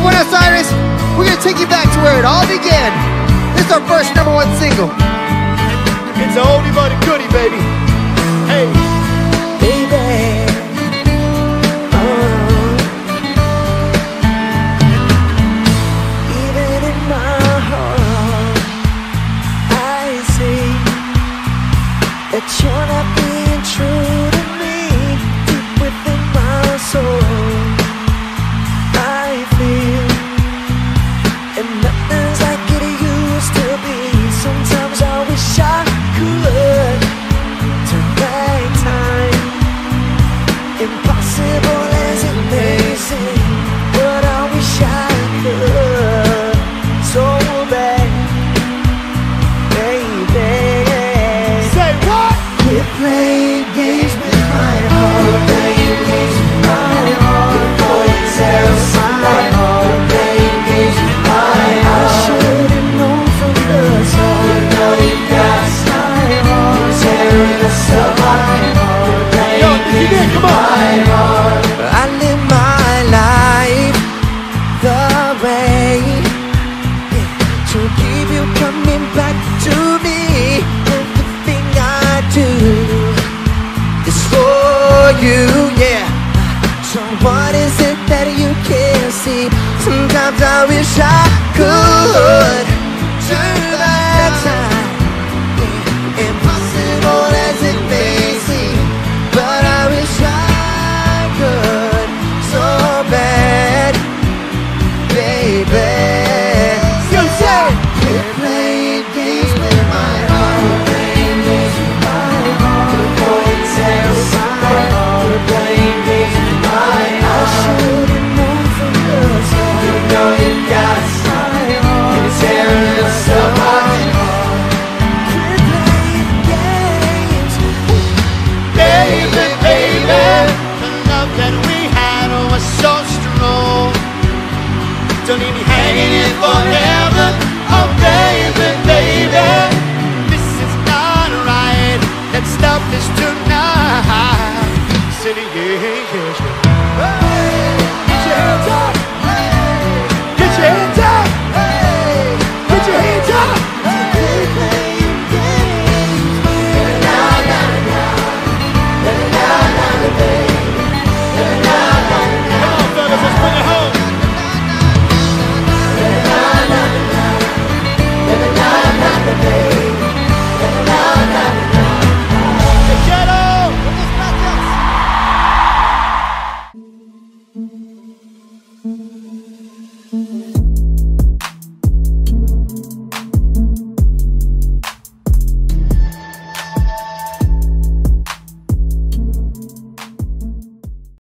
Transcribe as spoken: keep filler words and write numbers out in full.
Buenos Aires, we're gonna take you back to where it all began. This is our first number one single. It's a oldie but a goodie, baby. Hey, baby. Oh. Even in my heart, I see that you're not being true to me. Deep within my soul, I feel, and nothing's like it used to be. Sometimes I wish I could turn back time. Impossible as it may seem, but I wish I could so bad, baby. say what? Quit playing games with my heart. Playing games with my heart. Boy, it's else my heart. Playing games with my heart. I should have known from the start. You know you got my heart. Tearing us apart. Yo, Nicky Nick, come on. My heart. I live my life the way to keep you coming back to me. Everything I do is for you, yeah. So what is it that you can't see? Sometimes I wish I could turn back